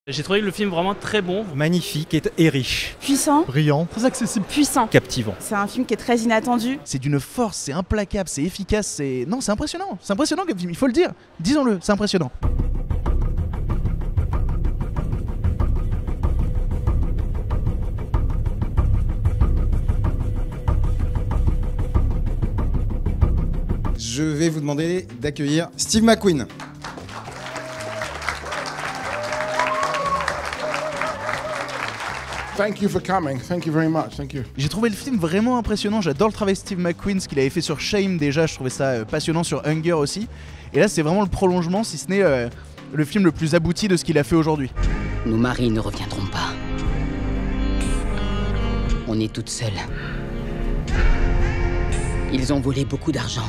J'ai trouvé le film vraiment très bon. Magnifique et riche. Puissant. Brillant. Très accessible. Puissant. Captivant. C'est un film qui est très inattendu. C'est d'une force, c'est implacable, c'est efficace, c'est... Non, c'est impressionnant. C'est impressionnant comme film, il faut le dire. Disons-le, c'est impressionnant. Je vais vous demander d'accueillir Steve McQueen. Thank you for coming. Thank you very much. Thank you. J'ai trouvé le film vraiment impressionnant, j'adore le travail de Steve McQueen, ce qu'il avait fait sur Shame déjà, je trouvais ça passionnant, sur Hunger aussi. Et là c'est vraiment le prolongement, si ce n'est le film le plus abouti de ce qu'il a fait aujourd'hui. Nos maris ne reviendront pas. On est toutes seules. Ils ont volé beaucoup d'argent.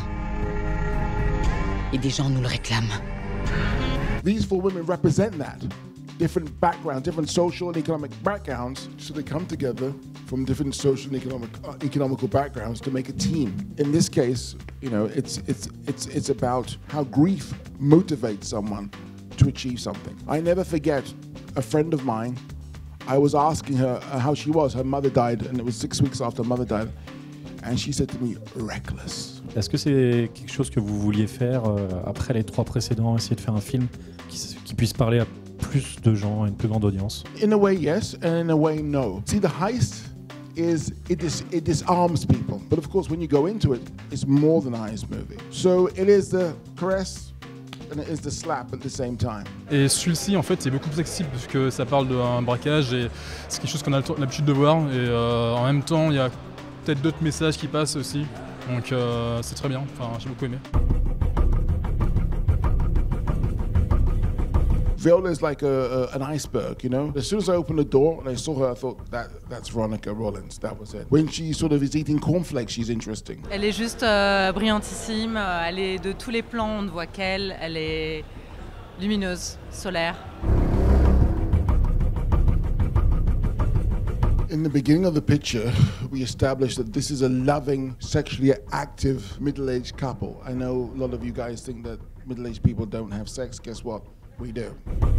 Et des gens nous le réclament. These four women represent that. Different backgrounds, different social and economic backgrounds, so they come together from different social and economical backgrounds to make a team. In this case, you know, it's about how grief motivates someone to achieve something. I never forget a friend of mine. I was asking her how she was. Her mother died, and it was 6 weeks after her mother died, and she said to me, "Reckless." Est-ce que c'est quelque chose que vous vouliez faire après les 3 précédents, essayer de faire un film qui puisse parler à plus de gens, à une plus grande audience? In a way, yes, and in a way, no. See, the heist it disarms people, but of course, when you go into it, it's more than a heist movie. So it is the caress and it is the slap at the same time. Et celui-ci, en fait, est beaucoup plus accessible puisque ça parle d'un braquage et c'est quelque chose qu'on a l'habitude de voir. Et en même temps, il y a peut-être d'autres messages qui passent aussi. Donc c'est très bien, enfin, j'ai beaucoup aimé. Viola is like an iceberg, you know? As soon as I opened the door and I saw her, I thought, that's Veronica Rollins, that was it. When she sort of is eating cornflakes, she's interesting. Elle est juste brillantissime, elle est de tous les plans, on ne voit qu'elle, elle est lumineuse, solaire. In the beginning of the picture, we established that this is a loving, sexually active, middle-aged couple. I know a lot of you guys think that middle-aged people don't have sex. Guess what? We do.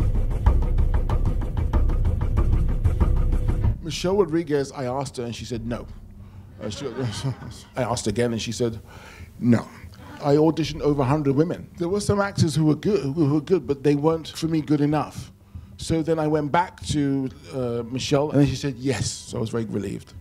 Michelle Rodriguez, I asked her and she said no. I asked again and she said no. I auditioned over 100 women. There were some actors who were good, but they weren't, for me, good enough. So then I went back to Michelle and then she said yes. So I was very relieved.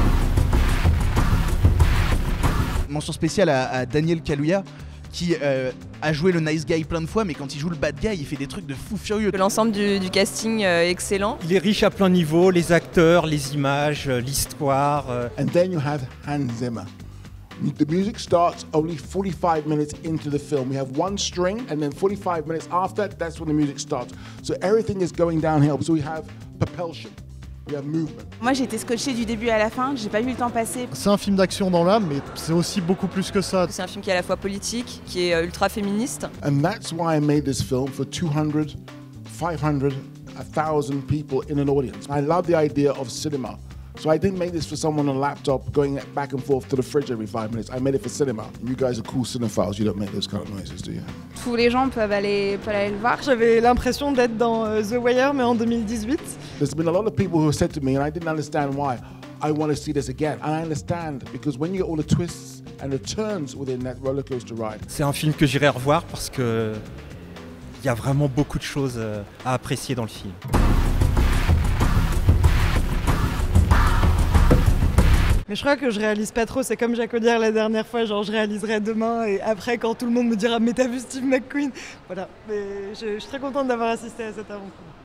Mention spéciale à Daniel Kaluuya, qui a joué le nice guy plein de fois, mais quand il joue le bad guy, il fait des trucs de fou furieux. L'ensemble du casting excellent. Il est riche à plein niveau, les acteurs, les images, l'histoire. And then you have Hans Zimmer. The music starts only 45 minutes into the film. We have one string, and then 45 minutes after, that's when the music starts. So everything is going downhill. So we have propulsion. We have movement. Moi j'ai été scotchée du début à la fin, j'ai pas vu le temps passer. C'est un film d'action dans l'âme, mais c'est aussi beaucoup plus que ça. C'est un film qui est à la fois politique, qui est ultra féministe. And that's why I made this film for 200, 500, 1,000 people in an audience. I love the idea of cinema. So I didn't make this for someone on a laptop going back and forth to the fridge every 5 minutes. I made it for cinema. You guys are cool cinephiles. You don't make those kind of noises, do you? Tous les gens peuvent aller le voir. J'avais l'impression d'être dans The Wire, mais en 2018. There's been a lot of people who have said to me, and I didn't understand why, I want to see this again. And I understand, because when you get all the twists and the turns within that roller coaster ride. C'est un film que j'irai revoir parce que il y a vraiment beaucoup de choses à apprécier dans le film. Mais je crois que je réalise pas trop, c'est comme Jacques Audiard la dernière fois, genre je réaliserai demain et après quand tout le monde me dira mais t'as vu Steve McQueen. Voilà, mais je suis très contente d'avoir assisté à cette aventure.